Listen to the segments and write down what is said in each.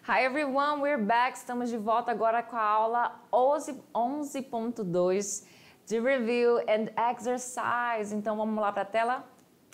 Hi everyone, we're back. Estamos de volta agora com a aula 11.2 de Review and Exercise. Então vamos lá para a tela?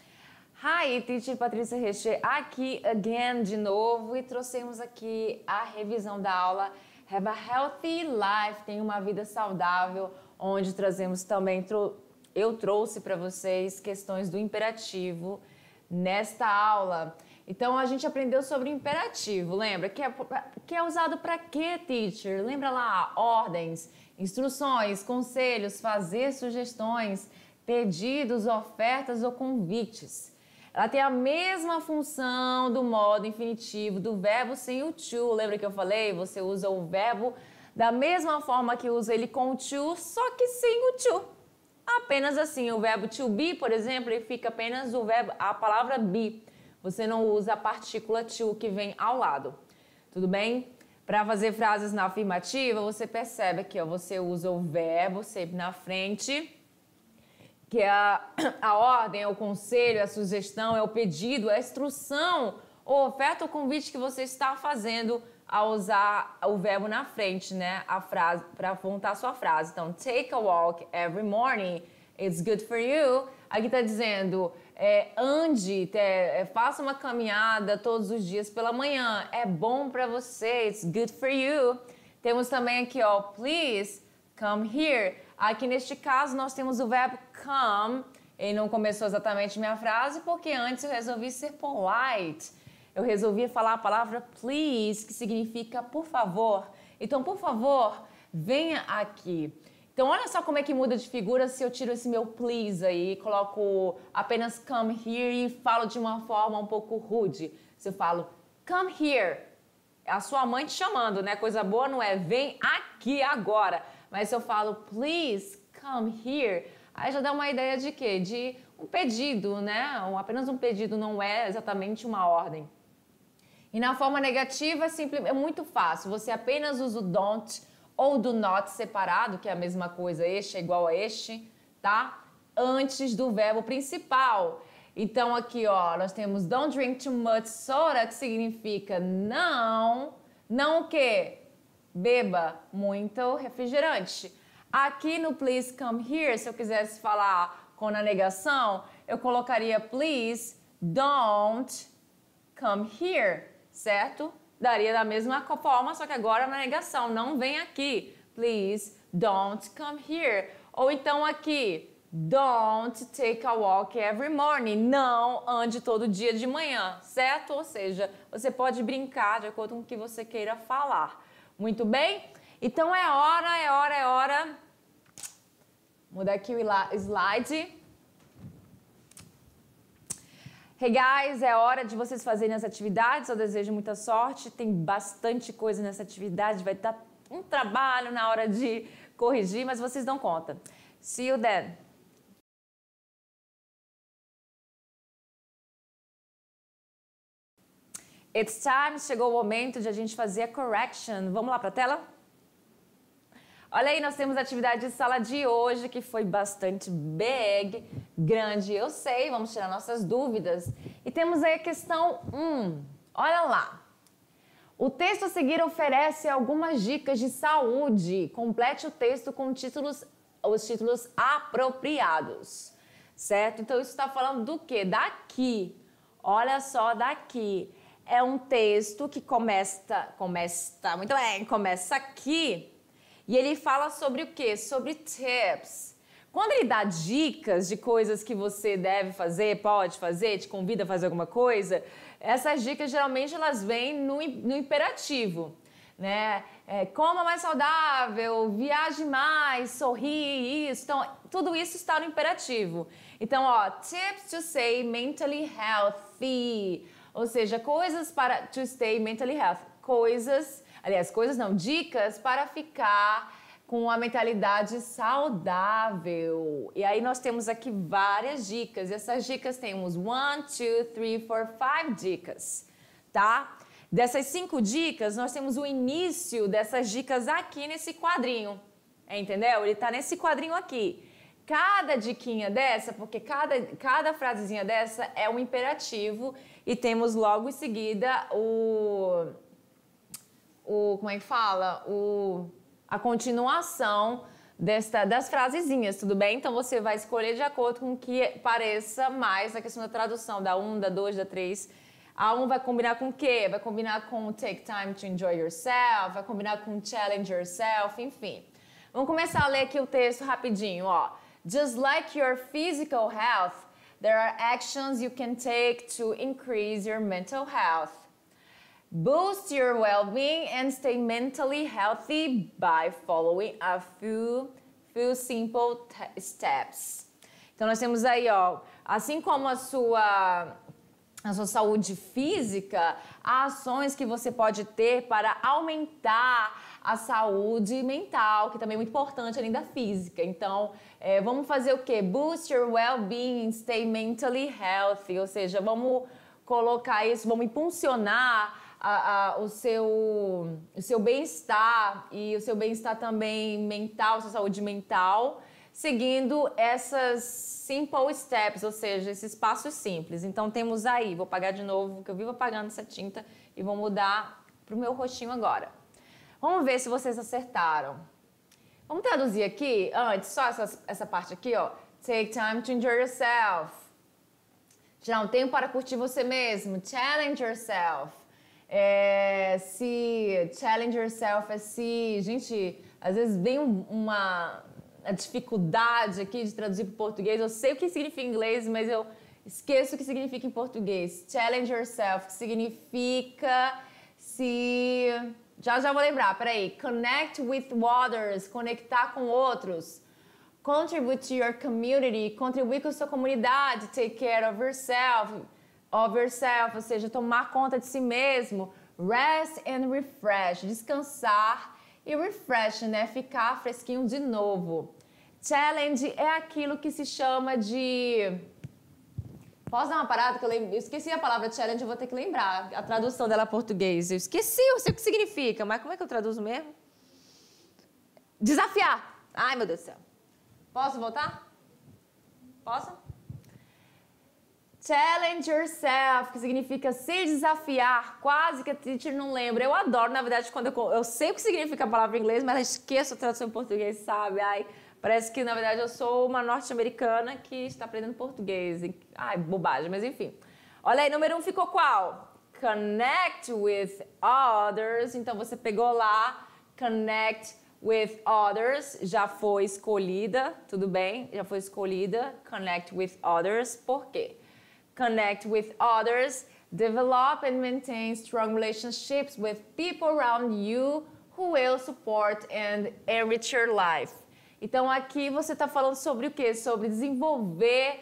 Hi, Teacher Patrícia Reche aqui again de novo e trouxemos aqui a revisão da aula Have a Healthy Life, tenha uma vida saudável, onde trazemos também, eu trouxe para vocês questões do imperativo nesta aula. Então, a gente aprendeu sobre o imperativo, lembra? Que é usado para quê, teacher? Lembra lá, ordens, instruções, conselhos, fazer sugestões, pedidos, ofertas ou convites. Ela tem a mesma função do modo infinitivo do verbo sem o to. Lembra que eu falei? Você usa o verbo da mesma forma que usa ele com o to, só que sem o to. Apenas assim, o verbo to be, por exemplo, ele fica apenas a palavra be. Você não usa a partícula to que vem ao lado. Tudo bem? Para fazer frases na afirmativa, você percebe que você usa o verbo sempre na frente, que é a ordem, é o conselho, é a sugestão, é o pedido, é a instrução, ou oferta ou convite que você está fazendo ao usar o verbo na frente, né? A frase, para montar a sua frase. Então, take a walk every morning, it's good for you. Aqui está dizendo, ande, faça uma caminhada todos os dias pela manhã, é bom para você, it's good for you. Temos também aqui, ó, please come here. Aqui neste caso nós temos o verbo come. Ele não começou exatamente minha frase porque antes eu resolvi ser polite. Eu resolvi falar a palavra please, que significa por favor. Então, por favor, venha aqui. Então, olha só como é que muda de figura se eu tiro esse meu please aí, coloco apenas come here e falo de uma forma um pouco rude. Se eu falo come here, é a sua mãe te chamando, né? Coisa boa não é vem aqui agora. Mas se eu falo please come here, aí já dá uma ideia de quê? De um pedido, né? Apenas um pedido, não é exatamente uma ordem. E na forma negativa é muito fácil. Você apenas usa o don't ou do not separado, que é a mesma coisa, este é igual a este, tá? Antes do verbo principal. Então aqui, ó, nós temos don't drink too much soda, que significa não o quê? Beba muito refrigerante. Aqui no please come here, se eu quisesse falar com a negação, eu colocaria please don't come here, certo? Daria da mesma forma, só que agora na negação, não vem aqui. Please don't come here. Ou então aqui, don't take a walk every morning. Não ande todo dia de manhã, certo? Ou seja, você pode brincar de acordo com o que você queira falar. Muito bem? Então é hora. Mudar aqui o slide. Hey guys, é hora de vocês fazerem as atividades. Eu desejo muita sorte. Tem bastante coisa nessa atividade. Vai dar um trabalho na hora de corrigir, mas vocês dão conta. See you then. It's time. Chegou o momento de a gente fazer a correction. Vamos lá para a tela? Olha aí, nós temos a atividade de sala de hoje, que foi bastante grande, eu sei, vamos tirar nossas dúvidas. E temos aí a questão 1. Olha lá. O texto a seguir oferece algumas dicas de saúde. Complete o texto com os títulos apropriados, certo? Então, isso está falando do quê? Daqui. Olha só, daqui. É um texto que começa aqui. E ele fala sobre o quê? Sobre tips. Quando ele dá dicas de coisas que você deve fazer, pode fazer, te convida a fazer alguma coisa, essas dicas geralmente elas vêm no imperativo, né? Coma mais saudável, viaje mais, sorri, isso. Então, tudo isso está no imperativo. Então, ó, tips to stay mentally healthy. Ou seja, coisas para to stay mentally healthy. Dicas para ficar com a mentalidade saudável. E aí nós temos aqui várias dicas. E essas dicas temos 1, 2, 3, 4, 5 dicas, tá? Dessas 5 dicas, nós temos o início dessas dicas aqui nesse quadrinho. Entendeu? Ele tá nesse quadrinho aqui. Cada diquinha dessa, porque cada frasezinha dessa é um imperativo e temos logo em seguida como é que fala? A continuação das frasezinhas, tudo bem? Então você vai escolher de acordo com o que pareça mais a questão da tradução, da 1, da 2, da 3. A 1 vai combinar com o quê? Vai combinar com take time to enjoy yourself, vai combinar com challenge yourself, enfim. Vamos começar a ler aqui o texto rapidinho, ó. Just like your physical health, there are actions you can take to increase your mental health. Boost your well-being and stay mentally healthy by following a few simple steps. Então nós temos aí, ó, assim como a sua saúde física, há ações que você pode ter para aumentar a saúde mental, que também é muito importante além da física. Então, vamos fazer o quê? Boost your well-being, stay mentally healthy, ou seja, vamos colocar isso, vamos impulsionar o seu bem-estar e o seu bem-estar também mental, sua saúde mental, seguindo essas simple steps, ou seja, esses passos simples. Então temos aí, vou apagar de novo, que eu vivo apagando essa tinta e vou mudar para o meu rostinho agora. Vamos ver se vocês acertaram. Vamos traduzir aqui, antes, só essa parte aqui, ó. Take time to enjoy yourself. Tirar um tempo para curtir você mesmo. Challenge yourself. Challenge yourself é se... Gente, às vezes vem a dificuldade aqui de traduzir para o português. Eu sei o que significa em inglês, mas eu esqueço o que significa em português. Challenge yourself, que significa se... Já vou lembrar, peraí. Connect with others, conectar com outros. Contribute to your community, contribuir com a sua comunidade. Take care of yourself, ou seja, tomar conta de si mesmo. Rest and refresh, descansar e refresh, né? Ficar fresquinho de novo. Challenge é aquilo que se chama de... Posso dar uma parada? Que eu esqueci a palavra challenge, eu vou ter que lembrar a tradução dela em português. Eu esqueci, eu sei o que significa, mas como é que eu traduzo mesmo? Desafiar. Ai, meu Deus do céu. Posso voltar? Posso? Challenge yourself, que significa se desafiar. Quase que a teacher não lembra. Eu adoro, na verdade, quando eu sei o que significa a palavra em inglês, mas eu esqueço a tradução em português, sabe? Ai... Parece que, na verdade, eu sou uma norte-americana que está aprendendo português. Ai, bobagem, mas enfim. Olha aí, número 1 ficou qual? Connect with others. Então, você pegou lá, connect with others. Já foi escolhida, tudo bem? Já foi escolhida, connect with others. Por quê? Connect with others. Develop and maintain strong relationships with people around you who will support and enrich your life. Então, aqui você está falando sobre o quê? Sobre desenvolver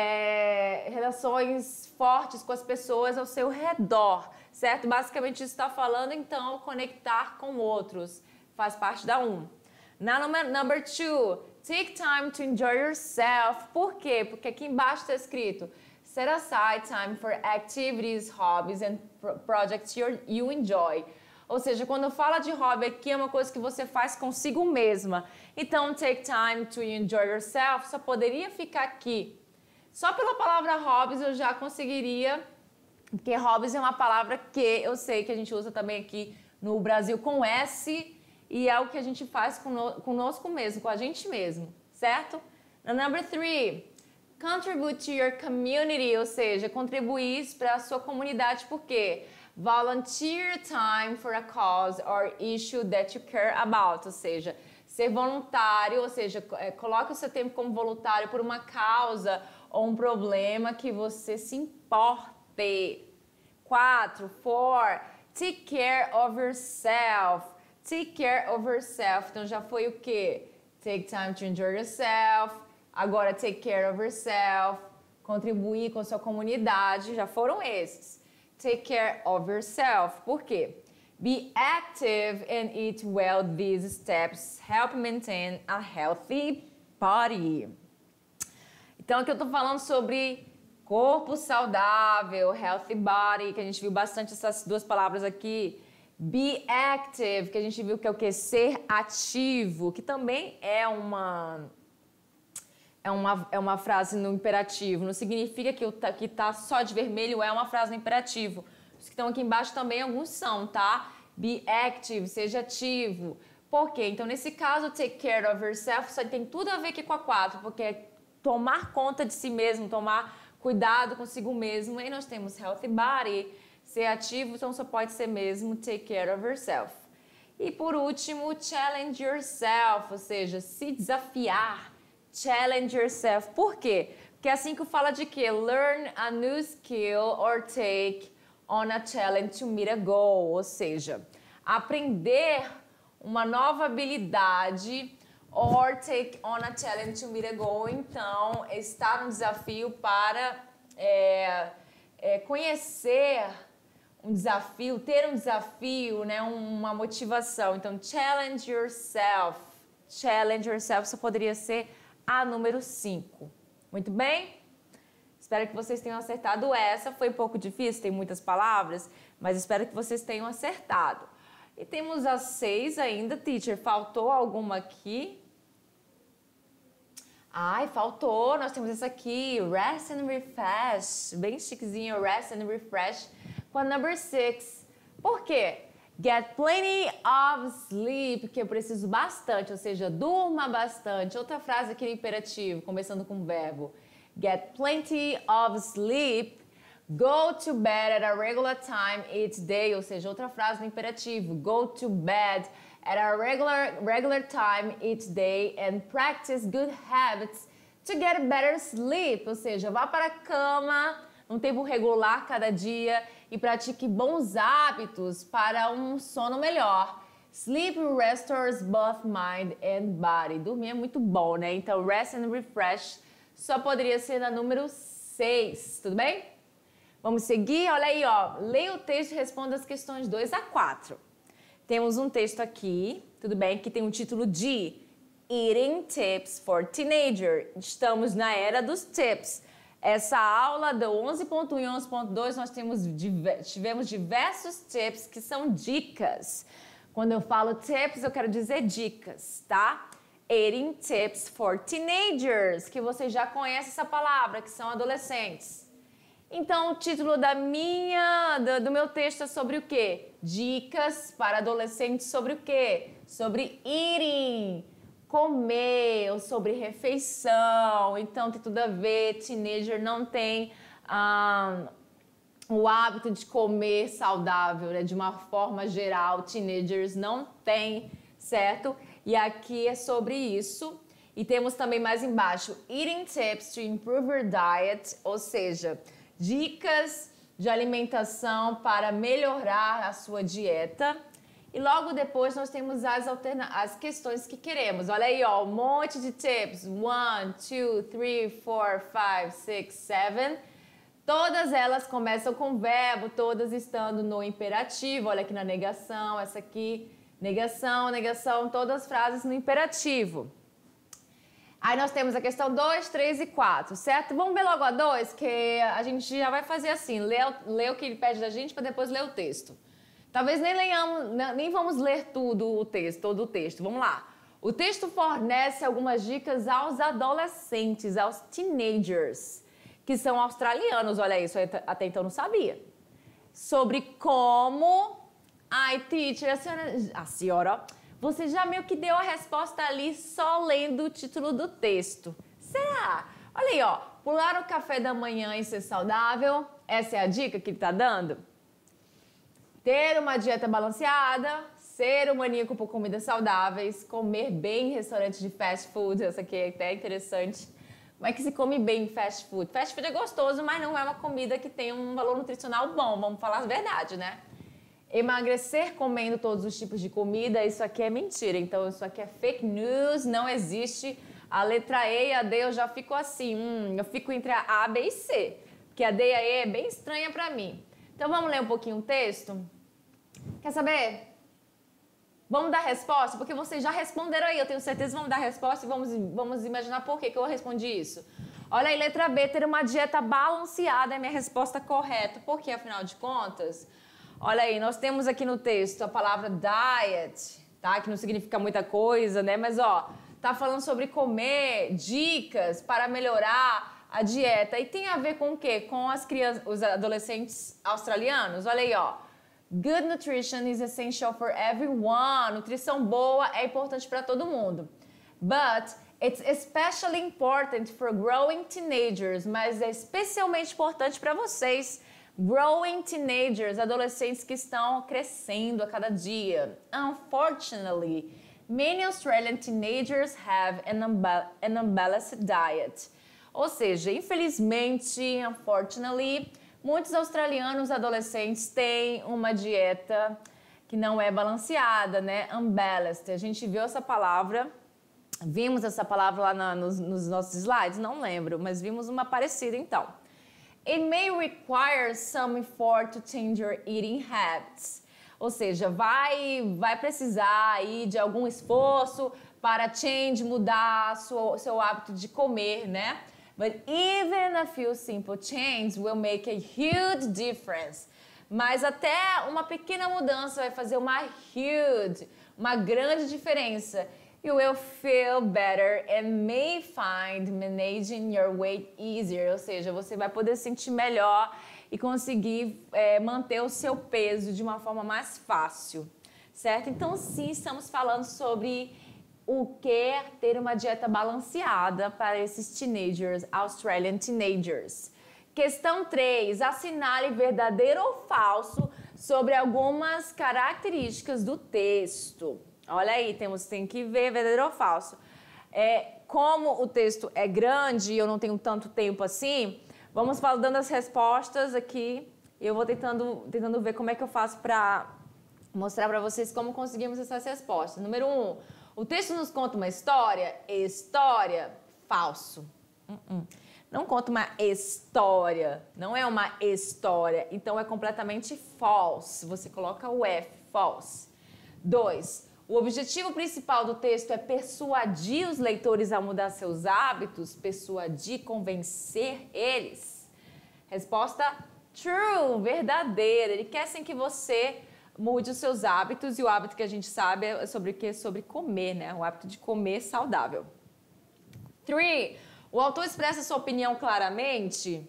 relações fortes com as pessoas ao seu redor, certo? Basicamente, isso está falando, então, conectar com outros. Faz parte da 1. Na number 2, take time to enjoy yourself. Por quê? Porque aqui embaixo está escrito set aside time for activities, hobbies and projects you enjoy. Ou seja, quando fala de hobby aqui é uma coisa que você faz consigo mesma. Então, take time to enjoy yourself só poderia ficar aqui. Só pela palavra hobbies eu já conseguiria, porque hobbies é uma palavra que eu sei que a gente usa também aqui no Brasil com S e é o que a gente faz conosco mesmo, com a gente mesmo, certo? Na number 3, contribute to your community, ou seja, contribuir para a sua comunidade, por quê? Volunteer time for a cause or issue that you care about, ou seja, ser voluntário, ou seja, coloque o seu tempo como voluntário por uma causa ou um problema que você se importe. 4, take care of yourself. Take care of yourself. Então já foi o quê? Take time to enjoy yourself. Agora take care of yourself. Contribuir com a sua comunidade. Já foram esses. Take care of yourself. Por quê? Be active and eat well. These steps help maintain a healthy body. Então aqui eu tô falando sobre corpo saudável, healthy body, que a gente viu bastante essas duas palavras aqui. Be active, que a gente viu que é o quê? Ser ativo, que também é uma frase no imperativo. Não significa que o que tá só de vermelho é uma frase no imperativo. Os que estão aqui embaixo também alguns são, tá? be active, seja ativo. Por quê? Então, nesse caso, take care of yourself só tem tudo a ver aqui com a 4, porque é tomar conta de si mesmo, tomar cuidado consigo mesmo. E nós temos healthy body, ser ativo, então só pode ser mesmo take care of yourself. E por último, challenge yourself, ou seja, se desafiar. Challenge yourself. Por quê? Porque é assim que fala de quê? Learn a new skill or take on a challenge to meet a goal. Ou seja, aprender uma nova habilidade or take on a challenge to meet a goal. Então, estar no desafio para conhecer um desafio, ter um desafio, né, uma motivação. Então, challenge yourself. Challenge yourself só poderia ser a número 5. Muito bem? Espero que vocês tenham acertado essa. Foi um pouco difícil, tem muitas palavras, mas espero que vocês tenham acertado. E temos as 6 ainda, teacher. Faltou alguma aqui? Ai, faltou. Nós temos essa aqui, rest and refresh. Bem chiquezinho, rest and refresh. Com a number 6. Por quê? Get plenty of sleep, que eu preciso bastante, ou seja, durma bastante. Outra frase aqui no imperativo, começando com o verbo. Get plenty of sleep. Go to bed at a regular time each day, ou seja, outra frase no imperativo. Go to bed at a regular time each day and practice good habits to get better sleep, ou seja, vá para a cama num tempo regular cada dia e pratique bons hábitos para um sono melhor. Sleep restores both mind and body. Dormir é muito bom, né? Então, rest and refresh só poderia ser na número 6, tudo bem? Vamos seguir? Olha aí, ó. Leia o texto e responda as questões 2 a 4. Temos um texto aqui, tudo bem? Que tem um título de Eating Tips for Teenager. Estamos na era dos tips. Essa aula do 11.1 e 11.2 nós tivemos diversos tips que são dicas. Quando eu falo tips, eu quero dizer dicas, tá? Eating Tips for Teenagers, que vocês já conhecem essa palavra, que são adolescentes. Então, o título do meu texto é sobre o quê? Dicas para adolescentes sobre o quê? Sobre eating, comer, ou sobre refeição. Então, tem tudo a ver. Teenager não tem o hábito de comer saudável, né? De uma forma geral, teenagers não têm, certo? E aqui é sobre isso. E temos também mais embaixo, Eating Tips to Improve Your Diet, ou seja, dicas de alimentação para melhorar a sua dieta. E logo depois nós temos as questões que queremos. Olha aí, ó, um monte de tips. 1, 2, 3, 4, 5, 6, 7. Todas elas começam com verbo, todas estando no imperativo. Olha aqui na negação, essa aqui, negação, negação, todas as frases no imperativo. Aí nós temos a questão 2, 3 e 4, certo? Vamos ver logo a 2, que a gente já vai fazer assim, ler o que ele pede da gente para depois ler o texto. Talvez nem vamos ler todo o texto. Vamos lá. O texto fornece algumas dicas aos adolescentes, aos teenagers, que são australianos. Olha isso, até então não sabia. Sobre como... Ai, teacher, a senhora, você já meio que deu a resposta ali só lendo o título do texto. Será? Olha aí, ó. Pular o café da manhã e ser saudável. Essa é a dica que ele tá dando? Ter uma dieta balanceada, ser um maníaco por comidas saudáveis, comer bem em restaurantes de fast food, essa aqui é até interessante. Como é que se come bem em fast food? Fast food é gostoso, mas não é uma comida que tem um valor nutricional bom, vamos falar a verdade, né? Emagrecer comendo todos os tipos de comida, isso aqui é mentira, então isso aqui é fake news, não existe. A letra E e a D eu já fico assim, eu fico entre a B e C, porque a D e a E é bem estranha pra mim. Então vamos ler um pouquinho o texto? Quer saber? Vamos dar resposta? Porque vocês já responderam aí, eu tenho certeza que vamos dar resposta e vamos imaginar por que eu respondi isso. Olha aí, letra B, ter uma dieta balanceada é minha resposta correta. Porque, afinal de contas, olha aí, nós temos aqui no texto a palavra diet, tá? Que não significa muita coisa, né? Mas, ó, tá falando sobre comer, dicas para melhorar a dieta. E tem a ver com o quê? Com as crianças, os adolescentes australianos. Olha aí, ó. Good nutrition is essential for everyone. Nutrição boa é importante para todo mundo. But it's especially important for growing teenagers. Mas é especialmente importante para vocês, growing teenagers, adolescentes que estão crescendo a cada dia. Unfortunately, many Australian teenagers have an unbalanced diet. Ou seja, infelizmente, unfortunately, muitos australianos adolescentes têm uma dieta que não é balanceada, né? Unbalanced. A gente viu essa palavra, vimos essa palavra lá nos nossos slides? Não lembro, mas vimos uma parecida então. It may require some effort to change your eating habits. Ou seja, vai precisar aí de algum esforço para mudar seu hábito de comer, né? But even a few simple changes will make a huge difference. Mas até uma pequena mudança vai fazer uma grande diferença. You will feel better and may find managing your weight easier. Ou seja, você vai poder se sentir melhor e conseguir manter o seu peso de uma forma mais fácil, certo? Então, sim, estamos falando sobre o que é ter uma dieta balanceada para esses teenagers, Australian teenagers. Questão 3. Assinale verdadeiro ou falso sobre algumas características do texto. Olha aí, tem que ver verdadeiro ou falso. Como o texto é grande e eu não tenho tanto tempo assim, vamos dando as respostas aqui. Eu vou tentando ver como é que eu faço para mostrar para vocês como conseguimos essas respostas. Número 1. O texto nos conta uma história? História. Falso. Não conta uma história. Não é uma história. Então, é completamente false. Você coloca o F. False. 2. O objetivo principal do texto é persuadir os leitores a mudar seus hábitos? Persuadir, convencer eles? Resposta true. Verdadeira. Ele quer sim que você mude os seus hábitos, e o hábito que a gente sabe é sobre o quê? Sobre comer, né? O hábito de comer saudável. 3. O autor expressa sua opinião claramente?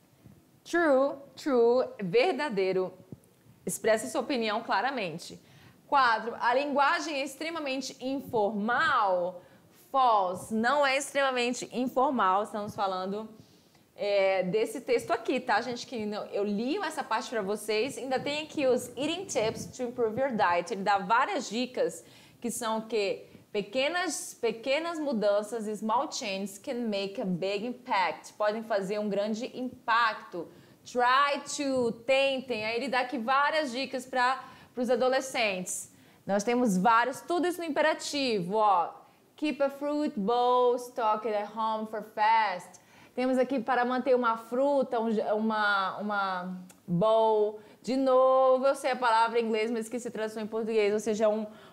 True, verdadeiro. Expressa sua opinião claramente. 4. A linguagem é extremamente informal? False. Não é extremamente informal, estamos falando desse texto aqui, tá, gente? Que eu li essa parte para vocês. Ainda tem aqui os Eating Tips to Improve Your Diet. Ele dá várias dicas que são o quê? Pequenas mudanças, small changes can make a big impact. Podem fazer um grande impacto. Tentem. Aí ele dá aqui várias dicas para os adolescentes. Nós temos vários, tudo isso no imperativo, ó. Keep a fruit bowl stocked at home for fast. Temos aqui para manter uma fruta, uma bowl. De novo, eu sei a palavra em inglês, mas esqueci a tradução em português. Ou seja,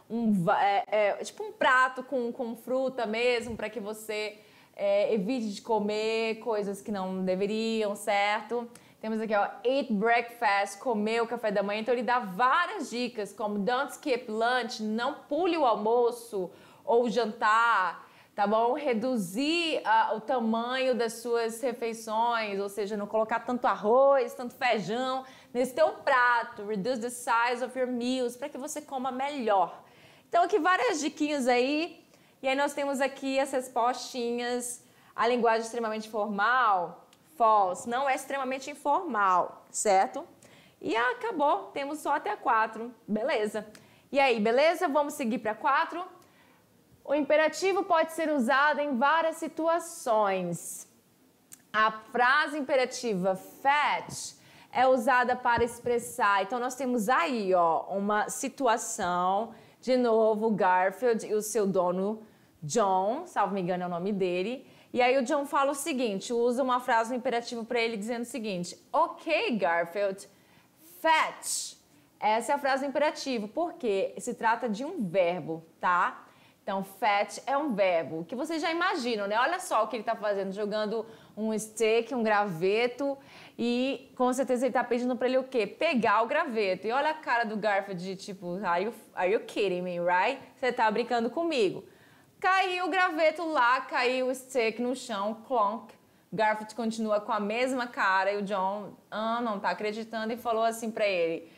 tipo um prato com fruta mesmo, para que você evite de comer coisas que não deveriam, certo? Temos aqui, ó, eat breakfast, comer o café da manhã. Então, ele dá várias dicas, como don't skip lunch, não pule o almoço ou o jantar. Tá bom? Reduzir o tamanho das suas refeições, ou seja, não colocar tanto arroz, tanto feijão nesse teu prato. Reduce the size of your meals, para que você coma melhor. Então, aqui várias diquinhas aí. E aí nós temos aqui as respostinhas. A linguagem extremamente formal? False. Não é extremamente informal, certo? E acabou. Temos só até 4. Beleza. E aí, beleza? Vamos seguir para 4. O imperativo pode ser usado em várias situações. A frase imperativa fetch é usada para expressar. Então, nós temos aí, ó, uma situação. De novo, Garfield e o seu dono, John, salvo me engano é o nome dele. E aí o John fala o seguinte, usa uma frase no imperativo para ele dizendo o seguinte. Ok, Garfield, fetch. Essa é a frase no imperativo, porque se trata de um verbo, tá? Então, fetch é um verbo, que vocês já imaginam, né? Olha só o que ele está fazendo, jogando um stick, um graveto, e com certeza ele está pedindo para ele o quê? Pegar o graveto. E olha a cara do Garfield de tipo, are you kidding me, right? Você está brincando comigo. Caiu o graveto lá, caiu o stick no chão, clonk. Garfield continua com a mesma cara e o John não está acreditando e falou assim para ele.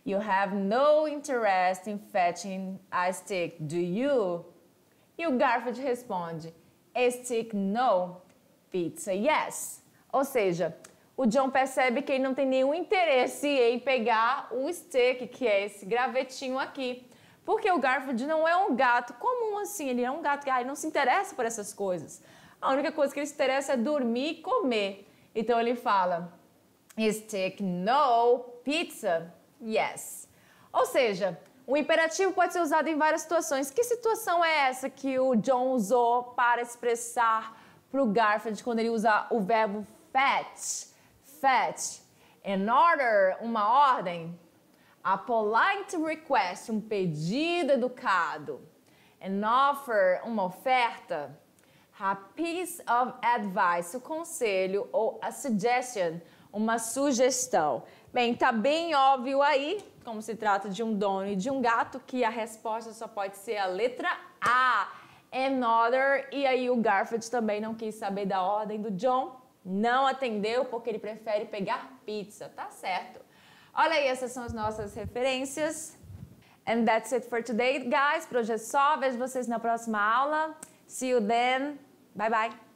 You have no interest in fetching a stick, do you? E o Garfield responde, a stick no, pizza yes. Ou seja, o John percebe que ele não tem nenhum interesse em pegar o stick, que é esse gravetinho aqui. Porque o Garfield não é um gato comum assim, ele é um gato que ele não se interessa por essas coisas. A única coisa que ele se interessa é dormir e comer. Então ele fala, stick no, pizza yes. Ou seja, o imperativo pode ser usado em várias situações. Que situação é essa que o John usou para expressar para o Garfield quando ele usa o verbo fetch? Fetch. An order, uma ordem. A polite request, um pedido educado. An offer, uma oferta. A piece of advice, o conselho, ou a suggestion, uma sugestão. Bem, tá bem óbvio aí, como se trata de um dono e de um gato, que a resposta só pode ser a letra A. Another, e aí o Garfield também não quis saber da ordem do John, não atendeu porque ele prefere pegar pizza, tá certo. Olha aí, essas são as nossas referências. And that's it for today, guys. Por hoje é só, vejo vocês na próxima aula. See you then. Bye, bye.